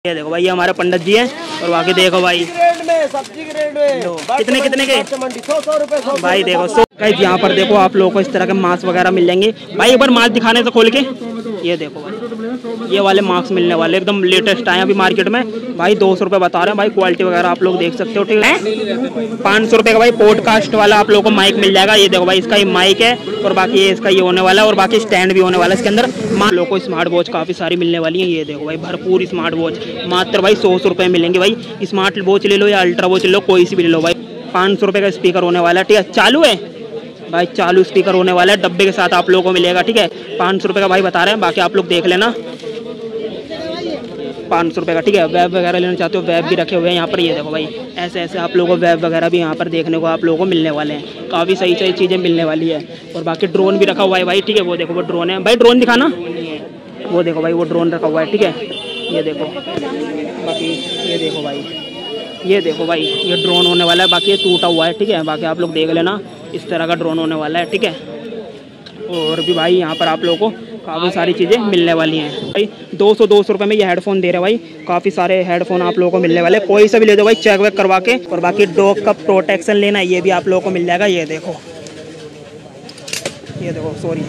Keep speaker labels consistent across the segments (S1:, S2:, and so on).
S1: ये देखो भाई, ये हमारे पंडित जी हैं और बाकी देखो भाई
S2: सब्जी के रेट में
S1: कितने कितने के
S2: 100 रुपए
S1: भाई देखो। गाइस यहाँ पर देखो आप लोगों को इस तरह के मास्क वगैरह मिल जाएंगे भाई। एक बार मास्क दिखाने से खोल के ये देखो भाई, ये वाले मास्क मिलने वाले एकदम लेटेस्ट आए अभी मार्केट में भाई। 200 रुपये बता रहे हैं भाई। क्वालिटी वगैरह आप लोग देख सकते हो, ठीक है। 500 रुपये का भाई पॉडकास्ट वाला आप लोगों को माइक मिल जाएगा। ये देखो भाई, इसका ये माइक है और बाकी ये इसका ये होने वाला है और बाकी स्टैंड भी होने वाला है इसके अंदर। मान लोगों को स्मार्ट वॉच काफ़ी सारी मिलने वाली है। ये देखो भाई, भरपूर स्मार्ट वॉच मात्र भाई 100 रुपये मिलेंगे भाई। स्मार्ट वॉच ले लो या अल्ट्रा वॉच ले लो, कोई सी भी ले लो भाई। 500 रुपये का स्पीकर होने वाला है, ठीक है। चालू है भाई, चालू स्पीकर होने वाला है, डब्बे के साथ आप लोगों को मिलेगा, ठीक है। 500 रुपये का भाई बता रहे हैं, बाकी आप लोग देख लेना। 500 रुपये का, ठीक है। वेब वगैरह लेना चाहते हो, वेब भी रखे हुए हैं यहाँ पर। ये देखो भाई, ऐसे ऐसे आप लोगों को वेब वगैरह भी यहाँ पर देखने को आप लोगों को मिलने वाले हैं। काफ़ी सही सही चीज़ें मिलने वाली है और बाकी ड्रोन भी रखा हुआ है भाई, ठीक है। वो देखो वो ड्रोन है भाई, ड्रोन दिखाना। वो देखो भाई, वो ड्रोन रखा हुआ है, ठीक है। ये देखो, बाकी ये देखो भाई, ये देखो भाई, ये ड्रोन होने वाला है। बाकी ये टूटा हुआ है, ठीक है। बाकी आप लोग देख लेना, इस तरह का ड्रोन होने वाला है, ठीक है। और भी भाई यहाँ पर आप लोगों को काफ़ी सारी चीज़ें मिलने वाली हैं भाई। 200 रुपये में ये हेडफोन दे रहे हैं भाई। काफ़ी सारे हेडफोन आप लोगों को मिलने वाले, कोई सा भी ले दो भाई, चेक वेक करवा के। और बाकी डॉग का प्रोटेक्शन लेना है, ये भी आप लोगों को मिल जाएगा। ये देखो, ये देखो, सॉरी।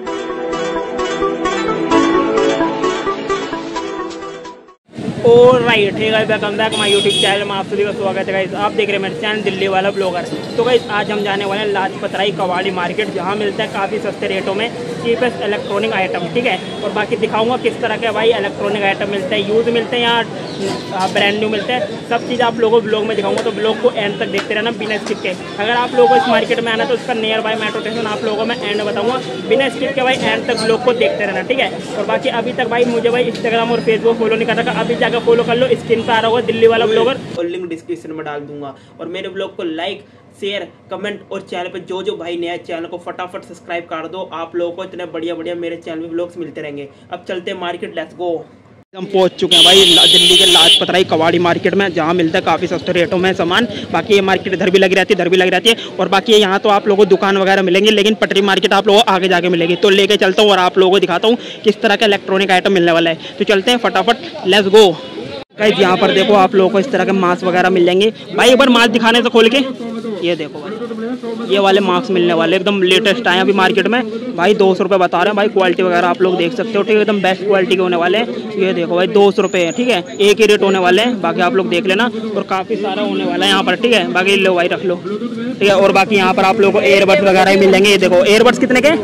S1: और राइट, ठीक है। Welcome back my YouTube channel में आप सभी का स्वागत है गाइस। आप देख रहे हैं मेरे चैनल दिल्ली वाला ब्लॉगर। तो गाइस आज हम जाने वाले हैं लाजपत राय कबाड़ी मार्केट, जहां मिलता है काफ़ी सस्ते रेटों में चीपेस्ट इलेक्ट्रॉनिक आइटम, ठीक है। और बाकी दिखाऊंगा किस तरह के भाई इलेक्ट्रॉनिक आइटम मिलते हैं, यूज़ मिलते हैं या ब्रांड न्यू मिलते हैं। सब चीज़ आप लोगों को ब्लॉग में दिखाऊंगा, तो ब्लॉग को एंड तक देखते रहना बिना स्किप के। अगर आप लोगों को इस मार्केट में आना तो उसका नियर बाय मेट्रो स्टेशन आप लोगों को मैं एंड बताऊँगा, बिना स्किप के भाई एंड तक ब्लॉग को देखते रहना, ठीक है। और बाकी अभी तक भाई मुझे भाई इंस्टाग्राम और फेसबुक फॉलो नहीं कर रखा, अभी जाकर फॉलो कर लो, स्क्रीन पर आ रहा होगा दिल्ली वाला ब्लॉगर, और लिंक डिस्क्रिप्शन में डाल दूंगा। और मेरे ब्लॉग को लाइक, शेयर, कमेंट और चैनल पे जो भाई नया चैनल को फटाफट सब्सक्राइब कर दो। आप लोगों को इतने बढ़िया बढ़िया मेरे चैनल में ब्लॉग्स मिलते रहेंगे। अब चलते हैं मार्केट, लेट्स गो। हम पहुंच चुके हैं भाई दिल्ली के लाजपत राय कबाड़ी मार्केट में, जहां मिलता है काफ़ी सस्ते रेटों में सामान। बाकी ये मार्केट इधर भी लगी रहती है, इधर भी लगी रहती है। और बाकी यहाँ तो आप लोगों को दुकान वगैरह मिलेंगे, लेकिन पटरी मार्केट आप लोगों को आगे जाके मिलेगी। तो लेके चलता हूँ और आप लोगों को दिखाता हूँ किस तरह का इलेक्ट्रॉनिक आइटम मिलने वाला है। तो चलते हैं फटाफट, लेट्स गो। गाइस यहाँ पर देखो आप लोगों को इस तरह के मास्क वगैरह मिल जाएंगे भाई। एक बार मास्क दिखाने से खोल के ये देखो भाई, ये वाले मास्क मिलने वाले एकदम लेटेस्ट आए अभी मार्केट में भाई। 200 रुपये बता रहे हैं भाई। क्वालिटी वगैरह आप लोग देख सकते हो, ठीक है। एकदम बेस्ट क्वालिटी के होने वाले हैं। ये देखो भाई, 200 रुपये है, ठीक है। एक ही रेट होने वाले हैं, बाकी आप लोग देख लेना। और काफ़ी सारा होने वाला है यहाँ पर, ठीक है। बाकी लो भाई, रख लो, ठीक है। और बाकी यहाँ पर आप लोगों को एयरबड्स वगैरह ही मिल जाएंगे। ये देखो एयरबड्स कितने के,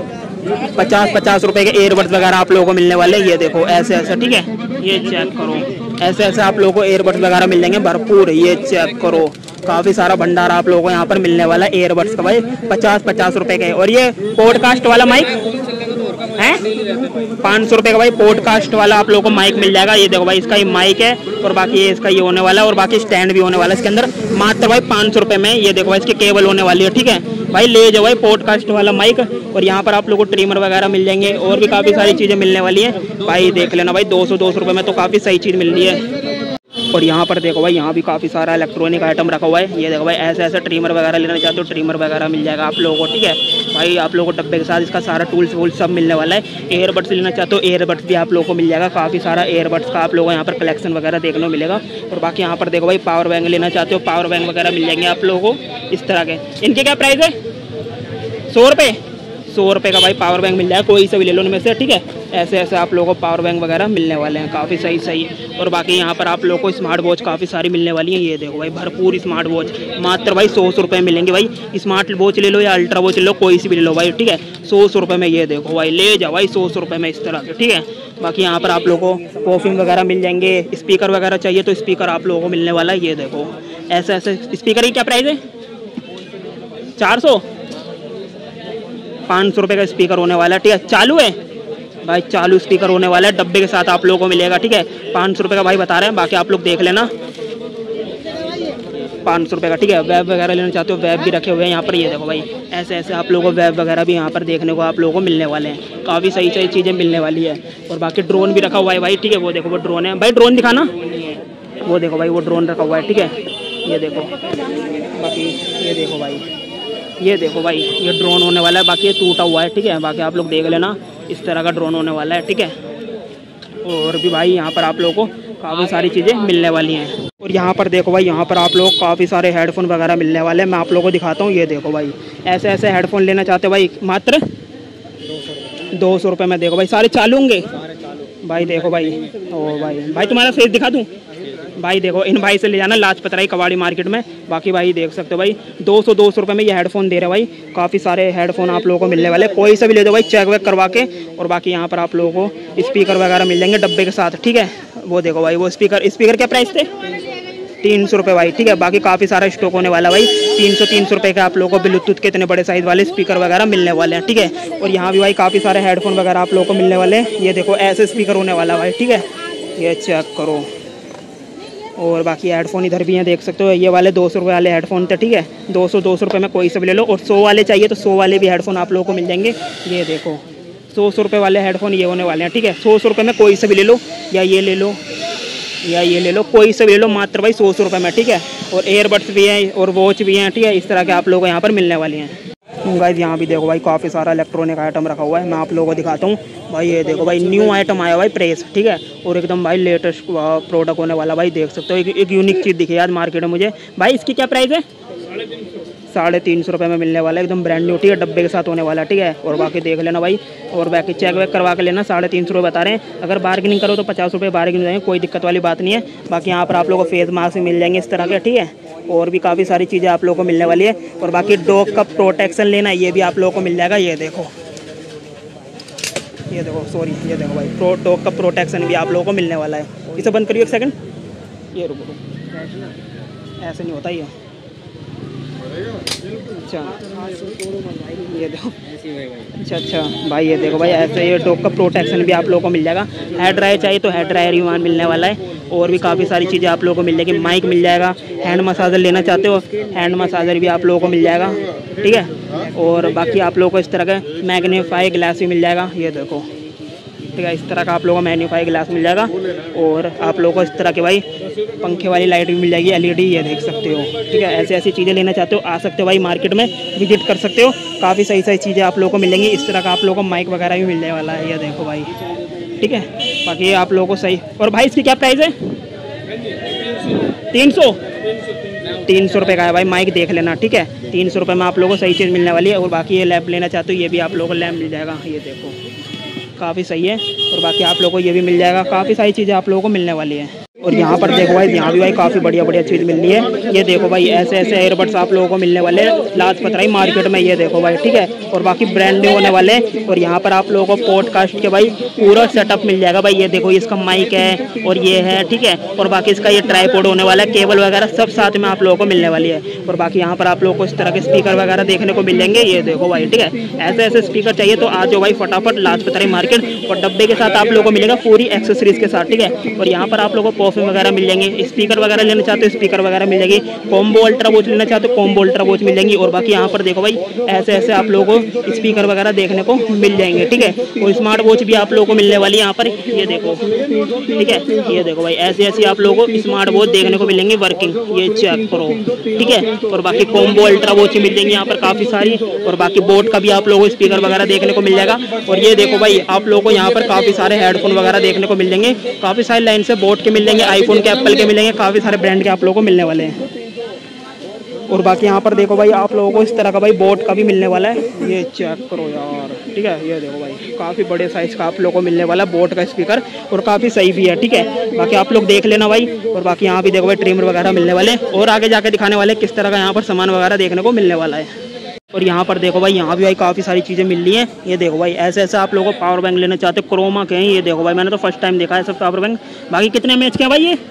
S1: 50 रुपये के एयरबड्स वगैरह आप लोगों को मिलने वाले। ये देखो ऐसे ऐसे, ठीक है। ये चेक करो, ऐसे ऐसे आप लोगों को एयरबड्स वगैरह मिल जाएंगे भरपूर। ये चेक करो, काफ़ी सारा भंडार आप लोगों को यहाँ पर मिलने वाला है एयरबड्स का भाई। 50 रुपये के। और ये पॉडकास्ट वाला माइक है 500 रुपये का भाई। पॉडकास्ट वाला आप लोगों को माइक मिल जाएगा। ये देखो भाई, इसका ये माइक है और बाकी ये इसका ये होने वाला है और बाकी स्टैंड भी होने वाला है इसके अंदर, मात्र भाई 500 रुपये में। ये देखो भाई, इसकी केबल होने वाली है, ठीक है भाई। ले जाओ भाई पॉडकास्ट वाला माइक। और यहाँ पर आप लोगों को ट्रिमर वगैरह मिल जाएंगे और भी काफ़ी सारी चीज़ें मिलने वाली हैं भाई। देख लेना भाई, 200 रुपये में तो काफ़ी सही चीज़ मिल रही है। और यहाँ पर देखो भाई, यहाँ भी काफ़ी सारा इलेक्ट्रॉनिक आइटम रखा हुआ है। ये देखो भाई, ऐसे ऐसे ट्रिमर वगैरह लेना चाहते हो, ट्रिमर वगैरह मिल जाएगा आप लोगों को, ठीक है भाई। आप लोगों को डब्बे के साथ इसका सारा टूल्स वूल्स सब मिलने वाला है। एयरबड्स लेना चाहते हो, एयरबड्स भी आप लोगों को मिल जाएगा। काफ़ी सारा एयरबड्स का आप लोगों को यहाँ पर कलेक्शन वगैरह देखने को मिलेगा। और बाकी यहाँ पर देखो भाई, पावर बैंक लेना चाहते हो, पावर बैंक वगैरह मिल जाएंगे आप लोगों को इस तरह के। इनके क्या प्राइस है, 100 रुपये। 100 रुपये का भाई पावर बैंक मिल जाएगा, कोई सा भी ले लो उनमें से, ठीक है। ऐसे ऐसे आप लोगों को पावर बैंक वगैरह मिलने वाले हैं, काफ़ी सही सही। और बाकी यहाँ पर आप लोगों को स्मार्ट वॉच काफ़ी सारी मिलने वाली हैं। ये देखो भाई, भरपूर स्मार्ट वॉच मात्र भाई 100 रुपये मिलेंगे भाई। स्मार्ट वॉच ले लो या अल्ट्रा वॉच ले लो, कोई सी भी ले लो भाई, ठीक है। 100 रुपये में ये देखो भाई, ले जाओ भाई 100 रुपये में इस तरह के, ठीक है। बाकी यहाँ पर आप लोगों को कॉफी वगैरह मिल जाएंगे। स्पीकर वगैरह चाहिए तो स्पीकर आप लोगों को मिलने वाला है। ये देखो ऐसे ऐसे स्पीकर की क्या प्राइस है, 400। 500 रुपये का स्पीकर होने वाला है, ठीक है। चालू है भाई, चालू स्पीकर होने वाला है, डब्बे के साथ आप लोगों को मिलेगा, ठीक है। 500 रुपये का भाई बता रहे हैं, बाकी आप लोग देख लेना। 500 रुपये का, ठीक है। वेब वगैरह लेना चाहते हो, वेब भी रखे हुए हैं यहाँ पर। ये देखो भाई, ऐसे ऐसे आप लोगों को वेब वगैरह भी यहाँ पर देखने को आप लोगों को मिलने वाले हैं। काफ़ी सही सही चीज़ें मिलने वाली है। और बाकी ड्रोन भी रखा हुआ है भाई, ठीक है। वो देखो वो ड्रोन है भाई, ड्रोन दिखाना। वो देखो भाई, वो ड्रोन रखा हुआ है, ठीक है। ये देखो, बाकी ये देखो भाई, ये देखो भाई, ये ड्रोन होने वाला है। बाकी ये टूटा हुआ है, ठीक है। बाकी आप लोग देख लेना, इस तरह का ड्रोन होने वाला है, ठीक है। और भी भाई यहाँ पर आप लोगों को काफ़ी सारी चीज़ें मिलने वाली हैं। और यहाँ पर देखो भाई, यहाँ पर आप लोग काफ़ी सारे हेडफोन वगैरह मिलने वाले हैं। मैं आप लोगों को दिखाता हूँ। ये देखो भाई, ऐसे ऐसे हेडफोन लेना चाहते हो भाई, मात्र 200 रुपये में। देखो भाई, सारे चालू होंगे भाई। देखो भाई, ओ भाई तुम्हारा फेस दिखा दूँ भाई। देखो, इन भाई से ले जाना लाजपत राय कबाड़ी मार्केट में। बाकी भाई देख सकते हो भाई, 200 रुपये में ये हेडफोन दे रहे भाई। काफ़ी सारे हेडफोन आप लोगों को मिलने वाले, कोई सा भी ले दो भाई, चेक वेक करवा के। और बाकी यहाँ पर आप लोगों को स्पीकर वगैरह मिल जाएंगे डब्बे के साथ, ठीक है। वो देखो भाई, वो स्पीकर क्या प्राइस थे? 300 रुपये भाई, ठीक है। बाकी काफ़ी सारा स्टॉक होने वाला भाई। 300 रुपये के आप लोगों को ब्लूटूथ के इतने बड़े साइज़ वाले स्पीकर वगैरह मिलने वाले हैं, ठीक है। और यहाँ भी भाई काफ़ी सारे हेडफोन वगैरह आप लोगों को मिलने वाले हैं। ये देखो, ऐसे स्पीकर होने वाला भाई, ठीक है। ये चेक करो। और बाकी हेडफोन इधर भी हैं, देख सकते हो। ये वाले 200 रुपये वाले हेडफोन थे, ठीक है। 200 रुपये में कोई से भी ले लो। और 100 वाले चाहिए तो 100 वाले भी हेडफोन आप लोगों को मिल जाएंगे। ये देखो, 100 रुपये वाले हेडफोन ये होने वाले हैं, ठीक है। 100 रुपये में कोई से भी ले लो, या ये ले लो, या ये ले लो, कोई से भी ले लो, मात्र भाई 100 रुपये में, ठीक है। और एयरबड्स भी हैं और वॉच भी हैं, ठीक है। इस तरह के आप लोगों को यहाँ पर मिलने वाली हैं। गाइस यहाँ भी देखो भाई, काफ़ी सारा इलेक्ट्रॉनिक आइटम रखा हुआ है। मैं आप लोगों को दिखाता हूँ भाई। ये देखो भाई, न्यू आइटम आया भाई, प्रेस, ठीक है। और एकदम भाई लेटेस्ट प्रोडक्ट होने वाला भाई। देख सकते हो, एक यूनिक चीज़ दिखी यार मार्केट में मुझे भाई। इसकी क्या प्राइस है? 350 रुपये में मिलने वाला है, एकदम ब्रांड न्यू, ठीक है। डब्बे के साथ होने वाला, ठीक है। और बाकी देख लेना भाई। और बाकी चेक वेक करवा के लेना। 350 रुपये बता रहे हैं। अगर बार्गेनिंग करो तो 50 रुपये बार्गेनिंग जाएंगे, कोई दिक्कत वाली बात नहीं है। बाकी यहाँ पर आप लोगों को फेस मास्क मिल जाएंगे इस तरह के, ठीक है। और भी काफ़ी सारी चीज़ें आप लोगों को मिलने वाली है। और बाकी डॉग का प्रोटेक्शन लेना, ये भी आप लोगों को मिल जाएगा। ये देखो, ये देखो, सॉरी, ये देखो भाई, डॉग का प्रोटेक्शन भी आप लोगों को मिलने वाला है। इसे बंद करिए एक सेकंड। ये रुको, ऐसे नहीं होता ये। अच्छा, ये देखो, अच्छा भाई। ये देखो भाई, ऐसे ये डॉग का प्रोटेक्शन भी आप लोगों को मिल जाएगा। हेयर ड्रायर चाहिए तो हेयर ड्रायर भी वहाँ मिलने वाला है। और भी काफ़ी सारी चीज़ें आप लोगों को मिल जाएगी। माइक मिल जाएगा। हैंड मसाजर लेना चाहते हो, हैंड मसाजर भी आप लोगों को मिल जाएगा, ठीक है। और बाकी आप लोगों को इस तरह का मैग्नीफाई ग्लास भी मिल जाएगा। ये देखो, ठीक है। इस तरह का आप लोगों को मैग्नीफाई ग्लास मिल जाएगा। और आप लोगों को इस तरह के भाई पंखे वाली लाइट भी मिल जाएगी, LED, ये देख सकते हो, ठीक है। ऐसी ऐसी चीज़ें लेना चाहते हो, आ सकते हो भाई, मार्केट में विजिट कर सकते हो। काफ़ी सही सही चीज़ें आप लोगों को मिलेंगी। इस तरह का आप लोगों को माइक वगैरह भी मिलने वाला है। ये देखो भाई, ठीक है। बाकी आप लोगों को सही। और भाई इसकी क्या प्राइस है? 300 रुपये का है भाई। माइक देख लेना, ठीक है। 300 रुपये में आप लोगों को सही चीज़ मिलने वाली है। और बाकी ये लैंप लेना चाहते हो, ये भी आप लोगों को लैंप मिल जाएगा। ये देखो, काफ़ी सही है। और बाकी आप लोगों को ये भी मिल जाएगा। काफ़ी सारी चीज़ें आप लोगों को मिलने वाली है। और यहाँ पर देखो भाई, यहाँ भी भाई काफ़ी बढ़िया बढ़िया चीज़ मिल रही है। ये देखो भाई, ऐसे ऐसे एयरबड्स आप लोगों को मिलने वाले हैं लाजपत राय मार्केट में। ये देखो भाई, ठीक है। और बाकी ब्रांड न्यू होने वाले हैं। और यहाँ पर आप लोगों को पॉडकास्ट के भाई पूरा सेटअप मिल जाएगा भाई। ये देखो, इसका माइक है और ये है, ठीक है। और बाकी इसका ये ट्राइपॉड होने वाला है, केबल वगैरह सब साथ में आप लोगों को मिलने वाली है। और बाकी यहाँ पर आप लोगों को इस तरह के स्पीकर वगैरह देखने को मिल जाएंगे। ये देखो भाई, ठीक है। ऐसे ऐसे स्पीकर चाहिए तो आ जाओ भाई फटाफट लाजपत राय मार्केट। और डब्बे के साथ आप लोगों को मिलेगा पूरी एक्सेसरीज के साथ, ठीक है। और यहाँ पर आप लोगों को परफ्यूम वगैरह मिल जाएंगे। स्पीकर वगैरह लेना चाहते हो, स्पीकर वगैरह मिल जाएगी। कॉम्बो अल्ट्रा वॉच लेना चाहते हो, कॉम्बो अल्ट्रा वॉच मिल जाएंगी। और बाकी यहाँ पर देखो भाई, ऐसे ऐसे आप लोगों को स्पीकर वगैरह देखने को मिल जाएंगे, ठीक है। और स्मार्ट वॉच भी आप लोगों को मिलने वाली है यहाँ पर। ये देखो, ठीक है। ये देखो भाई, ऐसी ऐसी आप लोगों को स्मार्ट वॉच देखने को मिलेंगे वर्किंग। ये चेक करो, ठीक है। और बाकी कॉम्बो अल्ट्रा वॉच मिल जाएंगी यहाँ पर काफ़ी सारी। और बाकी बोट का भी आप लोगों को स्पीकर वगैरह देखने को मिल जाएगा। और ये देखो भाई, आप लोगों को यहाँ पर काफ़ी सारे हेडफोन वगैरह देखने को मिल जाएंगे। काफ़ी सारी लाइन से बोट के मिल जाएंगे, आईफोन के, एप्पल के मिलेंगे। काफ़ी सारे ब्रांड के आप लोगों को मिलने वाले हैं। और बाकी यहाँ पर देखो भाई, आप लोगों को इस तरह का भाई बोट का भी मिलने वाला है। ये चेक करो यार, ठीक है। ये देखो भाई, काफ़ी बड़े साइज़ का आप लोगों को मिलने वाला है बोट का स्पीकर। और काफ़ी सही भी है, ठीक है। बाकी आप लोग देख लेना भाई। और बाकी यहाँ भी देखो भाई, ट्रिमर वगैरह मिलने वाले। और आगे जाके दिखाने वाले किस तरह का यहाँ पर सामान वगैरह देखने को मिलने वाला है। और यहाँ पर देखो भाई, यहाँ भी भाई काफ़ी सारी चीज़ें मिल रही हैं। ये देखो भाई, ऐसे ऐसे आप लोगों को पावर बैंक लेना चाहते हो, क्रोमा के हैं। ये देखो भाई, मैंने तो फर्स्ट टाइम देखा है सब पावर बैंक। बाकी कितने एमएच के हैं भाई ये?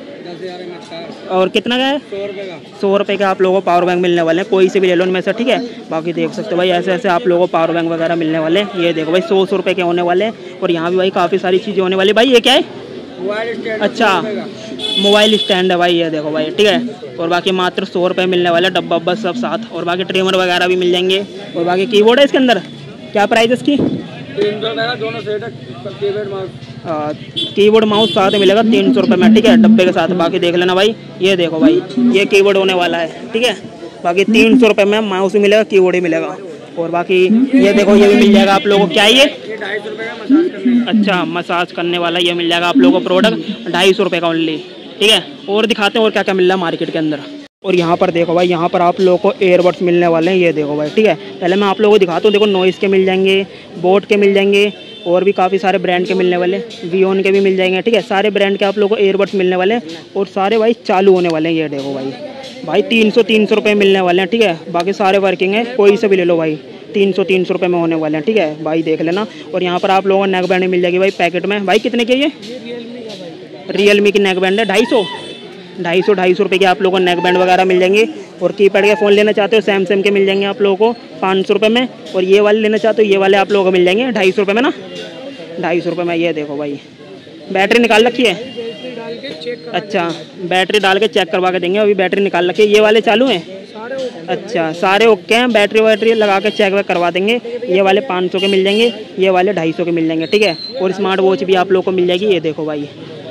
S1: और कितना का है? 100 रुपये का आप लोगों को पावर बैंक मिलने वाले हैं। कोई से भी ले लो इनमें से, ठीक है। बाकी देख सकते हो भाई, ऐसे ऐसे आप लोगों को पावर बैंक वगैरह मिलने वाले हैं। ये देखो भाई, 100 रुपये के होने वाले हैं। और यहाँ भी भाई काफ़ी सारी चीज़ें होने वाली। भाई ये क्या है? अच्छा, मोबाइल स्टैंड है भाई। ये देखो भाई, ठीक है। और बाकी मात्र 100 रुपये मिलने वाले, डब्बा वब्बा सब साथ। और बाकी ट्रिमर वगैरह भी मिल जाएंगे। और बाकी कीबोर्ड है इसके अंदर। क्या प्राइस है इसकी?
S2: 300 का दोनों सेट है, कीबोर्ड माउस।
S1: कीबोर्ड माउस साथ मिलेगा 300 रुपये में, ठीक है, डब्बे के साथ। बाकी देख लेना भाई। ये देखो भाई, ये कीबोर्ड होने वाला है, ठीक है। बाकी 300 रुपये में माउस भी मिलेगा, कीबोर्ड ही मिलेगा। और बाकी ये देखो ये भी मिल जाएगा आप लोगों को। क्या ये
S2: 250 रुपये का मसाज करने का।
S1: अच्छा मसाज करने वाला ये मिल जाएगा आप लोगों को प्रोडक्ट 250 रुपये का ओनली, ठीक है। और दिखाते हैं और क्या क्या मिल रहा है मार्केट के अंदर। और यहाँ पर देखो भाई, यहाँ पर आप लोगों को एयरबड्स मिलने वाले हैं, ये देखो भाई, ठीक है। पहले मैं आप लोगों को दिखाता हूँ। देखो नॉइस के मिल जाएंगे, बोट के मिल जाएंगे, और भी काफ़ी सारे ब्रांड के मिलने वाले, वियोन के भी मिल जाएंगे, ठीक है। सारे ब्रांड के आप लोगों को एयरबड्स मिलने वाले हैं और सारे भाई चालू होने वाले हैं। ये देखो भाई 300 रुपये मिलने वाले हैं, ठीक है। बाकी सारे वर्किंग है, कोई से भी ले लो भाई, 300 रुपये में होने वाले हैं, ठीक है भाई, देख लेना। और यहाँ पर आप लोगों को नेक बैंड मिल जाएगी भाई पैकेट में। भाई कितने की ये रियलमी की नेक बैंड है 250 रुपये के आप लोगों को नेक बैंड वगैरह मिल जाएंगे। और कीपैड के फ़ोन लेना चाहते हो सैमसंग के मिल जाएंगे आप लोगों को 500 रुपये में। और ये वाले लेना चाहते हो ये वाले आप लोगों को मिल जाएंगे 250 रुपये में ना, 250 रुपये में। ये देखो भाई बैटरी निकाल रखी है, अच्छा बैटरी डाल के चेक करवा के देंगे। अभी बैटरी निकाल रखी है। ये वाले चालू हैं, अच्छा सारे ओके हैं, बैटरी वैटरी लगा के चेक वैक करवा देंगे। ये वाले 500 के मिल जाएंगे, ये वाले 250 के मिल जाएंगे, ठीक है। और स्मार्ट वॉच भी आप लोग को मिल जाएगी, ये देखो भाई,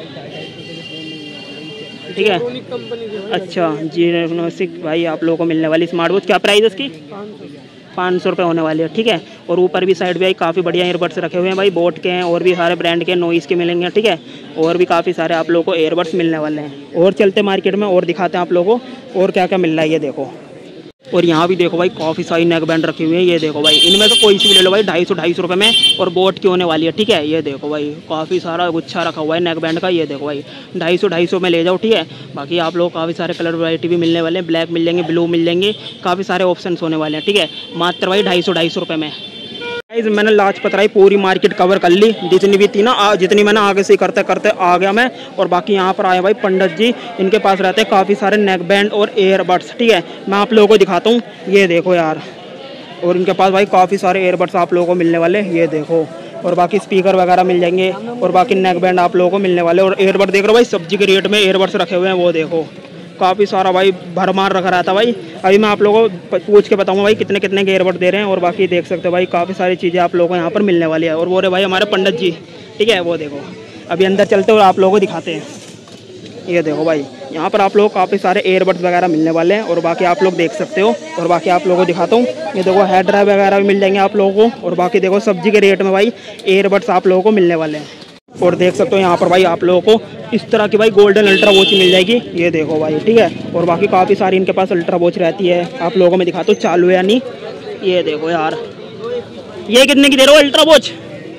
S1: ठीक है। अच्छा जीनोसिक भाई आप लोगों को मिलने वाली स्मार्ट वॉच, क्या प्राइस है इसकी 500 रुपये होने वाली है, ठीक है। और ऊपर भी साइड भी काफ़ी बढ़िया ईयरबड्स रखे हुए हैं भाई, बोट के हैं और भी सारे ब्रांड के नॉइस के मिलेंगे, ठीक है। और भी काफ़ी सारे आप लोगों को ईयरबड्स मिलने वाले हैं। और चलते मार्केट में और दिखाते हैं आप लोगों को और क्या क्या मिल रहा है, ये देखो। और यहाँ भी देखो भाई काफ़ी सारी नेक बैंड रखी हुई है, ये देखो भाई, इनमें से कोई सी भी ले लो भाई 250 रुपये में। और बोट की होने वाली है, ठीक है। ये देखो भाई काफ़ी सारा गुच्छा रखा हुआ है नेक बैंड का, ये देखो भाई 250 में ले जाओ, ठीक है। बाकी आप लोग काफ़ी सारे कलर वैरायटी भी मिलने वाले हैं, ब्लैक मिल जाएंगे, ब्लू मिल जाएंगे, काफ़ी सारे ऑप्शंस होने वाले हैं, ठीक है। मात्र भाई 250 रुपये में। मैंने लाजपत राय पूरी मार्केट कवर कर ली, जितनी भी थी ना, जितनी मैंने आगे से करते करते आ गया मैं। और बाकी यहाँ पर आए भाई पंडित जी, इनके पास रहते हैं काफ़ी सारे नेक बैंड और एयरबड्स, ठीक है। मैं आप लोगों को दिखाता हूँ, ये देखो यार। और इनके पास भाई काफ़ी सारे एयरबड्स आप लोगों को मिलने वाले, ये देखो। और बाकी स्पीकर वगैरह मिल जाएंगे और बाकी नेक बैंड आप लोगों को मिलने वाले। और एयरबड देख रहे हो भाई, सब्जी के रेट में एयरबड्स रखे हुए हैं, वो देखो काफ़ी सारा भाई भरमार रखा रहता भाई। अभी मैं आप लोगों को पूछ के बताऊंगा भाई कितने कितने के एयरबड दे रहे हैं। और बाकी देख सकते हो भाई काफ़ी सारी चीज़ें आप लोगों को यहाँ पर मिलने वाली है। और वो रहे भाई हमारे पंडित जी, ठीक है, वो देखो। अभी अंदर चलते और आप लोगों को दिखाते हैं, ये देखो भाई, यहाँ पर आप लोग काफ़ी सारे एयरबड्स वगैरह मिलने वाले हैं। और बाकी आप लोग देख सकते हो। और बाकी आप लोगों को दिखाता हूँ, ये देखो हेड ड्राइव वगैरह भी मिल जाएंगे आप लोगों को। और बाकी देखो सब्जी के रेट में भाई एयरबड्स आप लोगों को मिलने वाले हैं। और देख सकते हो यहाँ पर भाई आप लोगों को इस तरह की भाई गोल्डन अल्ट्रा वॉच मिल जाएगी, ये देखो भाई, ठीक है। और बाकी काफ़ी सारी इनके पास अल्ट्रा वॉच रहती है, आप लोगों को मैं दिखाता हूँ चालू है या नहीं। ये देखो यार, ये कितने की दे रहे हो अल्ट्रा वॉच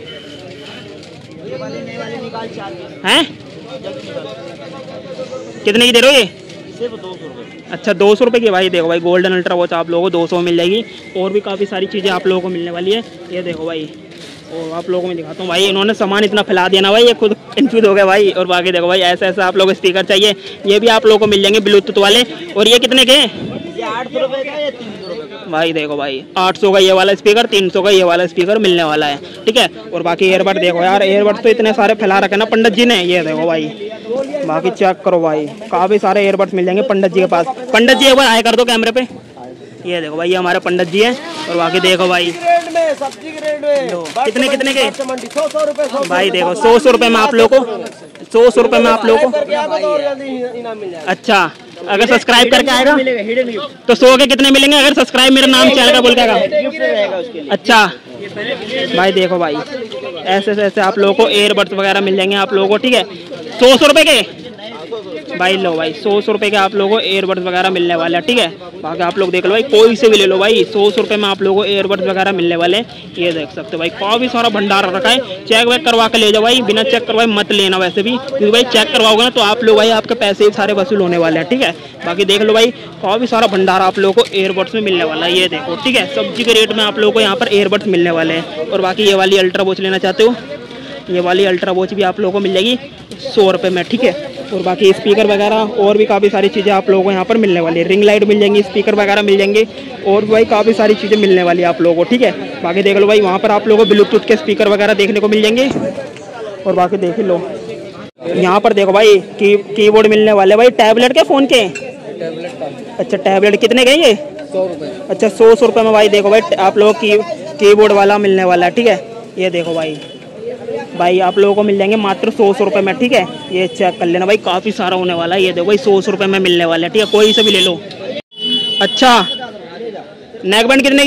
S1: हैं, कितने की दे रहे हो ये?
S2: सिर्फ 200 रुपये।
S1: अच्छा 200 रुपये की भाई, देखो भाई गोल्डन अल्ट्रा वॉच आप लोगों को 200 में मिल जाएगी। और भी काफ़ी सारी चीज़ें आप लोगों को मिलने वाली है, ये देखो भाई। और आप लोगों को मैं दिखाता हूँ भाई, इन्होंने सामान इतना फैला दिया ना भाई, ये खुद कंफ्यूज हो गया भाई। और बाकी देखो भाई ऐसा ऐसा आप लोगों को स्पीकर चाहिए, ये भी आप लोगों को मिल जाएंगे ब्लूटूथ वाले। और ये कितने के हैं?
S2: ये 800 रुपये का, ये 300 रुपये का
S1: भाई देखो भाई 800 का ये वाला स्पीकर, 300 का ये वाला स्पीकर मिलने वाला है, ठीक है। और बाकी एयरबड देखो यार, एयरबड तो इतने सारे फैला रखे ना पंडित जी ने, ये देखो भाई। बाकी चेक करो भाई, काफ़ी सारे एयरबड्स मिल जाएंगे पंडित जी के पास। पंडित जी एक बार आए कर दो कैमरे पे, ये देखो भाई, ये हमारे पंडित जी हैं। और बाकी देखो भाई
S2: सब्जी के रेट में
S1: कितने कितने के
S2: 100 रुपये
S1: भाई, देखो 100 रुपये में आप लोग को, 100 रुपये में आप लोग को। अच्छा अगर सब्सक्राइब करके आएगा तो 100 के कितने मिलेंगे? अगर सब्सक्राइब मेरा नाम चैनल का बोल के आएगा। अच्छा भाई देखो भाई ऐसे ऐसे आप लोगों को एयरबड्स वगैरह मिल जाएंगे आप लोगों को, ठीक है। 100 रुपये के भाई, लो भाई 100 रुपये के आप लोगों को एयरबड्स वगैरह मिलने वाले हैं, ठीक है। बाकी आप लोग देख लो भाई, कोई से भी ले लो भाई, 100 रुपये में आप लोगों को एयरबड्स वगैरह मिलने वाले हैं। ये देख सकते हो भाई, काफ़ी सारा भंडार रखा है। चेक वेक करवा के ले जाओ भाई, बिना चेक करवाए मत लेना वैसे भी, क्योंकि भाई चेक करवाओगे ना तो आप लोग भाई आपके पैसे ही सारे वसूल होने वाले हैं, ठीक है। बाकी देख लो भाई, काफ़ी सारा भंडार आप लोगों को एयरबड्स में मिलने वाला है, ये देखो, ठीक है। सब्जी के रेट में आप लोगों को यहाँ पर एयरबड्स मिलने वाले हैं। और बाकी ये वाली अल्ट्रा वॉच लेना चाहते हो, ये वाली अल्ट्रा वॉच भी आप लोगों को मिल जाएगी 100 रुपये में, ठीक है। और बाकी स्पीकर वगैरह और भी काफ़ी सारी चीज़ें आप लोगों को यहाँ पर मिलने वाली है। रिंग लाइट मिल जाएंगी, स्पीकर वगैरह मिल जाएंगे और भाई काफ़ी सारी चीज़ें मिलने वाली है आप लोगों को, ठीक है। बाकी देख लो भाई, वहाँ पर आप लोगों को ब्लूटूथ के स्पीकर वगैरह देखने को मिल जाएंगे। और बाकी देख लो यहाँ पर देखो भाई कीबोर्ड मिलने वाले भाई, टैबलेट के फ़ोन के, अच्छा टैबलेट कितने के ये?
S2: 100 रुपये।
S1: अच्छा 100 रुपये में भाई देखो भाई आप लोगों की कीबोर्ड वाला मिलने वाला है, ठीक है। ये देखो भाई आप लोगों को मिल जाएंगे मात्र 100 रुपये में, ठीक है। ये चेक कर लेना भाई, काफ़ी सारा होने वाला है। ये देखो भाई 100 रुपये में मिलने वाला है, ठीक है, कोई से भी ले लो। अच्छा नेक बैंड कितने के?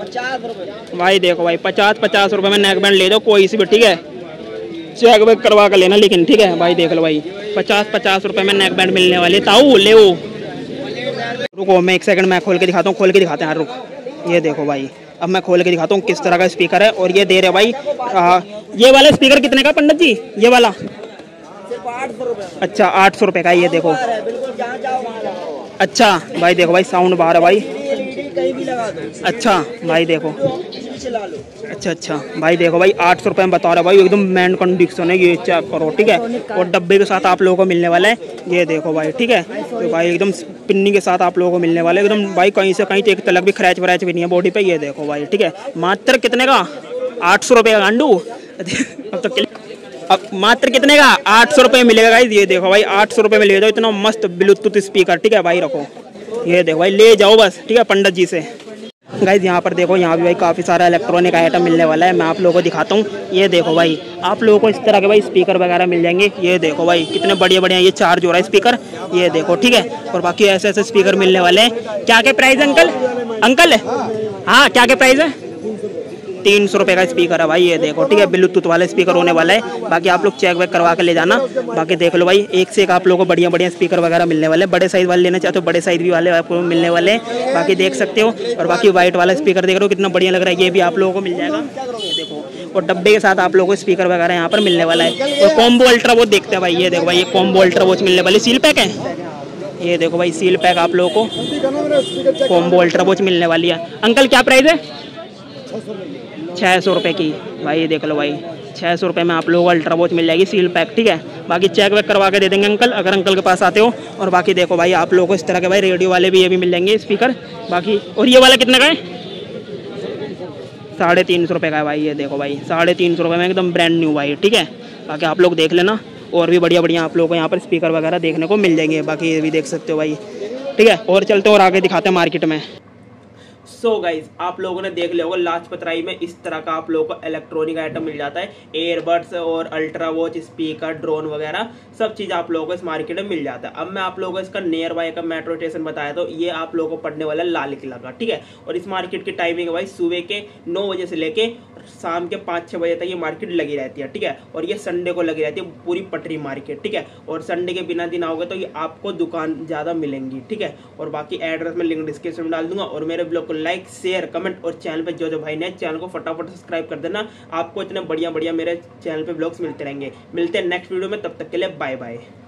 S2: 50
S1: भाई देखो भाई 50 रुपए में नेक बैंड ले दो कोई सी भी, ठीक है, चेक वेक करवा कर लेना लेकिन, ठीक है भाई। देख लो भाई 50 रुपए में नेक बैंड मिलने वाली, ताऊ ले वो। रुको मैं एक सेकंड मैं खोल के दिखाता हूँ, खोल के दिखाते हैं यार, रुक। ये देखो भाई अब मैं खोल के दिखाता हूँ किस तरह का स्पीकर है, और ये दे रहे भाई ये वाला स्पीकर कितने का पंडित जी, ये वाला?
S2: सिर्फ 800 रुपए।
S1: अच्छा 800 रुपए का, ये देखो।
S2: बिल्कुल जहाँ जाओ वहाँ लगाओ।
S1: अच्छा भाई देखो भाई साउंड बाहर है भाई।
S2: LED कहीं भी लगा दो।
S1: अच्छा भाई देखो,
S2: चला लो।
S1: अच्छा भाई देखो भाई 800 रुपये में बता रहा भाई, एकदम मैन कंडीशन है, ये चेक करो, ठीक है। और डब्बे के साथ आप लोगों को मिलने वाला है, ये देखो भाई, ठीक है। तो भाई एकदम पिन्नी के साथ आप लोगों को मिलने वाला है एकदम भाई, कहीं से कहीं तो एक तलक भी खरैच वरैच भी नहीं है बॉडी पे, ये देखो भाई, ठीक है। मात्र कितने का? 800 रुपये का गांडू। अब तो अब मात्र कितने का? 800 रुपये मिलेगा गाइस, ये देखो भाई 800 रुपये में ले जाओ इतना मस्त ब्लूटूथ स्पीकर, ठीक है भाई, रखो, ये देखो भाई ले जाओ बस, ठीक है, पंडित जी से। गाइस यहाँ पर देखो, यहाँ भी भाई काफ़ी सारा इलेक्ट्रॉनिक आइटम मिलने वाला है, मैं आप लोगों को दिखाता हूँ। ये देखो भाई आप लोगों को इस तरह के भाई स्पीकर वगैरह मिल जाएंगे, ये देखो भाई कितने बढ़िया बढ़िया ये चार्ज हो रहा है स्पीकर, ये देखो, ठीक है। और बाकी ऐसे ऐसे स्पीकर मिलने वाले हैं। क्या क्या प्राइस अंकल? अंकल हाँ क्या क्या प्राइस है? 300 रुपये का स्पीकर है भाई, ये देखो, ठीक है, ब्लूटूथ वाला स्पीकर होने वाला है। बाकी आप लोग चेक वेक करवा के ले जाना। बाकी देख लो भाई एक से एक आप लोगों को बढ़िया बढ़िया स्पीकर वगैरह मिलने वाले हैं। बड़े साइज वाले लेना चाहते हो बड़े साइज भी वाले आपको मिलने वाले हैं, बाकी देख सकते हो। और बाकी व्हाइट वाला स्पीकर देख रहे हो कितना बढ़िया लग रहा है, ये भी आप लोगों को मिल जाएगा, ये देखो। और डब्बे के साथ आप लोगों को स्पीकर वगैरह यहाँ पर मिलने वाला है। और कॉम्बो अल्ट्रा वॉच देखते हैं भाई, ये देखो भाई ये कॉम्बो अल्ट्रा वॉच मिलने वाली, सील पैक है, ये देखो भाई सील पैक आप लोगों को कॉम्बो अल्ट्रा वॉच मिलने वाली है। अंकल क्या प्राइस है? 600 रुपये की भाई, ये देख लो भाई 600 रुपये में आप लोगों को अल्ट्रा वॉच मिल जाएगी सील पैक, ठीक है। बाकी चेक वेक करवा के दे देंगे अंकल अगर अंकल के पास आते हो। और बाकी देखो भाई आप लोगों को इस तरह के भाई रेडियो वाले भी ये भी मिल जाएंगे स्पीकर। बाकी और ये वाला कितने का है? 350 रुपये का है भाई, ये देखो भाई 350 रुपये में एकदम ब्रांड न्यू भाई, ठीक है। बाकी आप लोग देख लेना, और भी बढ़िया बढ़िया आप लोगों को यहाँ पर स्पीकर वगैरह देखने को मिल जाएंगे। बाकी ये भी देख सकते हो भाई, ठीक है। और चलते और आगे दिखाते हैं मार्केट में। सो गाइज आप लोगों ने देख लिया होगा लाजपत राय में इस तरह का आप लोगों को इलेक्ट्रॉनिक आइटम मिल जाता है, एयरबड्स और अल्ट्रा वॉच, स्पीकर, ड्रोन वगैरह सब चीज आप लोगों को इस मार्केट में मिल जाता है। अब मैं आप लोगों को इसका नियर बाय का मेट्रो स्टेशन बताया, तो ये आप लोगों को पड़ने वाला है लाल किला का, ठीक है। और इस मार्केट की टाइमिंग है भाई सुबह के 9 बजे से लेके शाम के 5-6 बजे तक ये मार्केट लगी रहती है, ठीक है। और ये संडे को लगी रहती है पूरी पटरी मार्केट, ठीक है। और संडे के बिना दिन आओगे तो ये आपको दुकान ज्यादा मिलेंगी, ठीक है। और बाकी एड्रेस में लिंक डिस्क्रिप्शन में डाल दूंगा। और मेरे ब्लॉग को लाइक शेयर कमेंट और चैनल पे जो भाई ने चैनल को फटाफट सब्सक्राइब कर देना। आपको इतने बढ़िया बढ़िया मेरे चैनल पे ब्लॉग्स मिलते रहेंगे। मिलते हैं नेक्स्ट वीडियो में, तब तक के लिए बाय बाय।